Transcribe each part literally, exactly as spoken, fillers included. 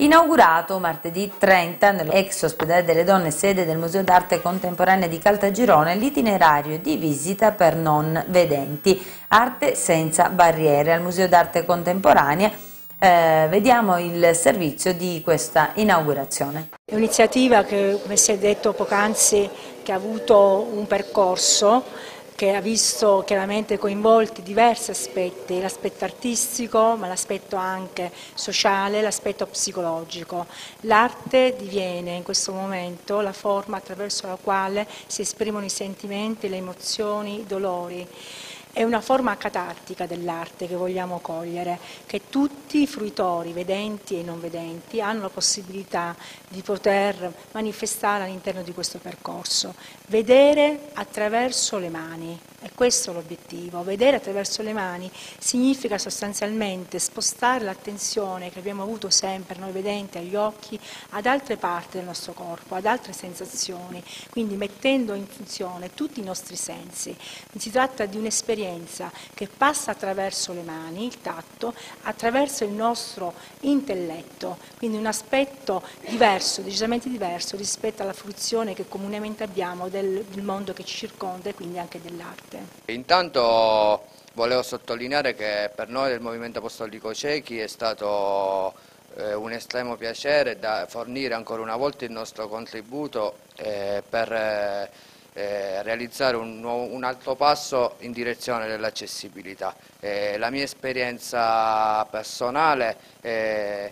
Inaugurato martedì trenta nell'ex ospedale delle donne, sede del Museo d'Arte Contemporanea di Caltagirone, l'itinerario di visita per non vedenti, Arte senza barriere. Al Museo d'Arte Contemporanea eh, vediamo il servizio di questa inaugurazione. È un'iniziativa che, come si è detto poc'anzi, che ha avuto un percorso che ha visto chiaramente coinvolti diversi aspetti, l'aspetto artistico, ma l'aspetto anche sociale, l'aspetto psicologico. L'arte diviene in questo momento la forma attraverso la quale si esprimono i sentimenti, le emozioni, i dolori. È una forma catartica dell'arte che vogliamo cogliere, che tutti i fruitori, vedenti e non vedenti, hanno la possibilità di poter manifestare all'interno di questo percorso. Vedere attraverso le mani, e questo è l'obiettivo. Vedere attraverso le mani significa sostanzialmente spostare l'attenzione che abbiamo avuto sempre noi vedenti agli occhi ad altre parti del nostro corpo, ad altre sensazioni, quindi mettendo in funzione tutti i nostri sensi. Si tratta di un'esperienza che passa attraverso le mani, il tatto, attraverso il nostro intelletto, quindi un aspetto diverso, decisamente diverso rispetto alla fruizione che comunemente abbiamo del, del mondo che ci circonda e quindi anche dell'arte. Intanto volevo sottolineare che per noi del Movimento Apostolico Ciechi è stato eh, un estremo piacere da fornire ancora una volta il nostro contributo eh, per eh, Eh, realizzare un, un altro passo in direzione dell'accessibilità. Eh, la mia esperienza personale è,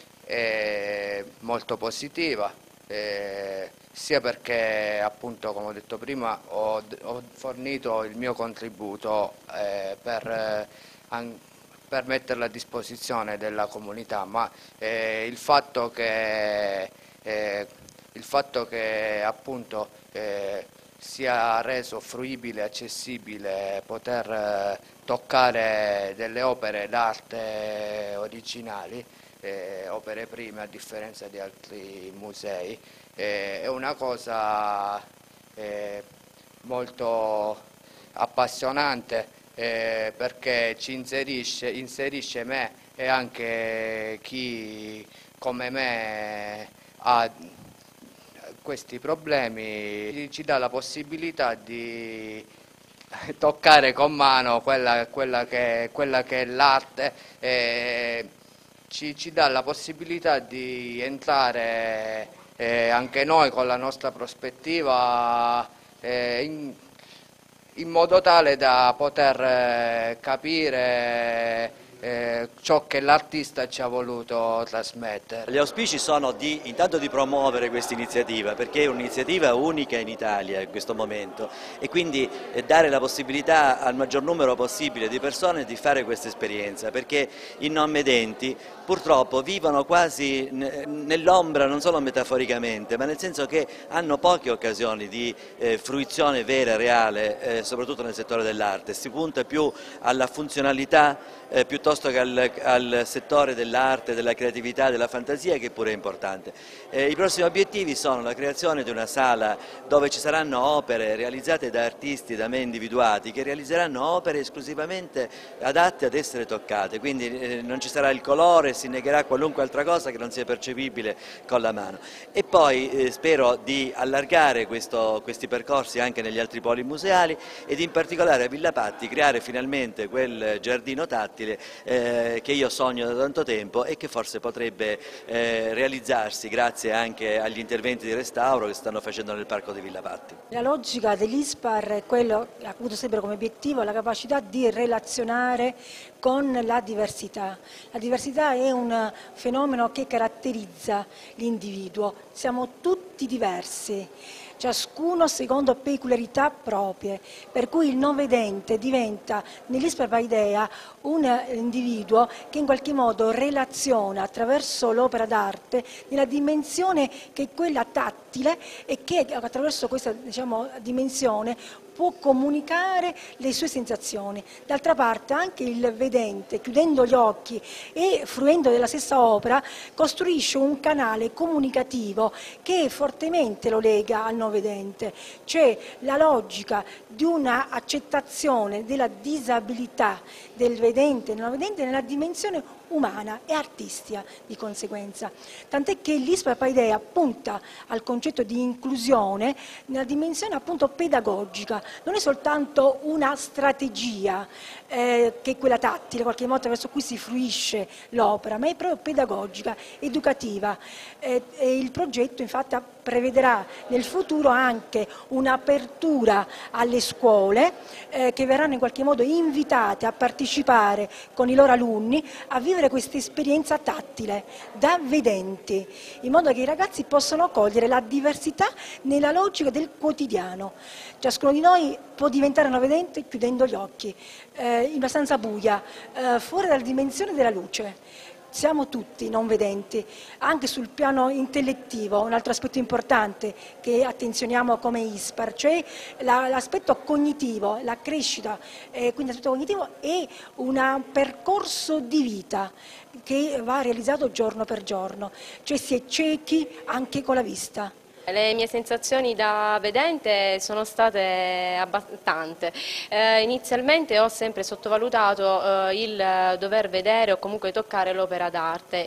è molto positiva, eh, sia perché appunto, come ho detto prima, ho, ho fornito il mio contributo eh, per, eh, an, per metterlo a disposizione della comunità, ma eh, il fatto che, eh, il fatto che appunto eh, sia reso fruibile e accessibile poter eh, toccare delle opere d'arte originali, eh, opere prime a differenza di altri musei, eh, è una cosa eh, molto appassionante eh, perché ci inserisce, inserisce me e anche chi come me ha questi problemi, ci dà la possibilità di toccare con mano quella, quella, che, quella che è l'arte, e ci, ci dà la possibilità di entrare eh, anche noi con la nostra prospettiva eh, in, in modo tale da poter eh, capire Eh, ciò che l'artista ci ha voluto trasmettere. Gli auspici sono di, intanto di promuovere questa iniziativa, perché è un'iniziativa unica in Italia in questo momento, e quindi eh, dare la possibilità al maggior numero possibile di persone di fare questa esperienza, perché i non vedenti purtroppo vivono quasi nell'ombra, non solo metaforicamente, ma nel senso che hanno poche occasioni di eh, fruizione vera e reale, eh, soprattutto nel settore dell'arte. Si punta più alla funzionalità eh, piuttosto che al, al settore dell'arte, della creatività, della fantasia, che pure è importante. Eh, I prossimi obiettivi sono la creazione di una sala dove ci saranno opere realizzate da artisti, da me individuati, che realizzeranno opere esclusivamente adatte ad essere toccate, quindi eh, non ci sarà il colore, si negherà qualunque altra cosa che non sia percepibile con la mano. E poi eh, spero di allargare questo, questi percorsi anche negli altri poli museali, ed in particolare a Villa Patti creare finalmente quel giardino tattile eh, che io sogno da tanto tempo e che forse potrebbe eh, realizzarsi grazie anche agli interventi di restauro che stanno facendo nel parco di Villa Patti. La logica dell'ISPAR è quello che ha avuto sempre come obiettivo la capacità di relazionare con la diversità. La diversità è un fenomeno che caratterizza l'individuo, siamo tutti diversi, ciascuno secondo peculiarità proprie, per cui il non vedente diventa nell'ISPAR Paideia un individuo che in qualche modo relaziona attraverso l'opera d'arte nella dimensione che è quella tattica, tattile e che attraverso questa, diciamo, dimensione può comunicare le sue sensazioni. D'altra parte anche il vedente, chiudendo gli occhi e fruendo della stessa opera, costruisce un canale comunicativo che fortemente lo lega al non vedente. C'è la logica di una accettazione della disabilità del vedente e non vedente nella dimensione umana e artistica di conseguenza. Tant'è che l'ISPRA Paideia punta al concetto di inclusione nella dimensione appunto pedagogica. Non è soltanto una strategia eh, che è quella tattile, qualche modo verso cui si fruisce l'opera, ma è proprio pedagogica, educativa. Eh, e il progetto infatti prevederà nel futuro anche un'apertura alle scuole eh, che verranno in qualche modo invitate a partecipare con i loro alunni a vivere questa esperienza tattile da vedenti, in modo che i ragazzi possano cogliere la diversità nella logica del quotidiano. Ciascuno di noi può diventare non vedente chiudendo gli occhi, eh, in una stanza buia, eh, fuori dalla dimensione della luce. Siamo tutti non vedenti, anche sul piano intellettivo, un altro aspetto importante che attenzioniamo come ISPAR, cioè l'aspetto cognitivo, la crescita, eh, quindi l'aspetto cognitivo è un percorso di vita che va realizzato giorno per giorno, cioè si è ciechi anche con la vista. Le mie sensazioni da vedente sono state tante. Eh, inizialmente ho sempre sottovalutato eh, il dover vedere o comunque toccare l'opera d'arte.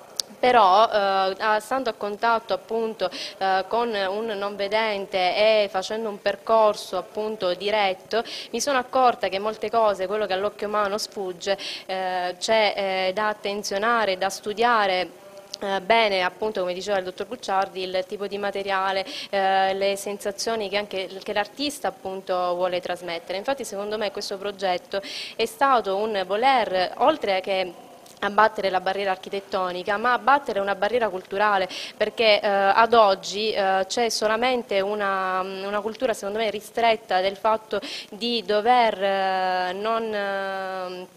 Però eh, stando a contatto appunto eh, con un non vedente e facendo un percorso appunto diretto, mi sono accorta che molte cose, quello che all'occhio umano sfugge, eh, c'è eh, da attenzionare, da studiare. Eh, bene, appunto, come diceva il dottor Bucciardi, il tipo di materiale, eh, le sensazioni che anche che l'artista appunto vuole trasmettere. Infatti secondo me questo progetto è stato un voler, oltre che abbattere la barriera architettonica, ma abbattere una barriera culturale, perché eh, ad oggi eh, c'è solamente una, una cultura secondo me ristretta del fatto di dover eh, non... Eh,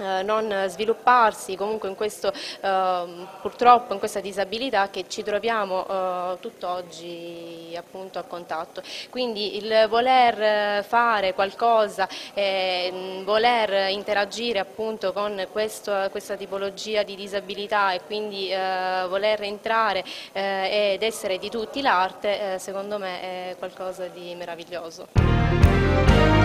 non svilupparsi comunque in questo, eh, purtroppo in questa disabilità che ci troviamo eh, tutt'oggi appunto a contatto. Quindi il voler fare qualcosa, eh, voler interagire appunto con questo, questa tipologia di disabilità e quindi eh, voler entrare eh, ed essere di tutti l'arte, eh, secondo me è qualcosa di meraviglioso.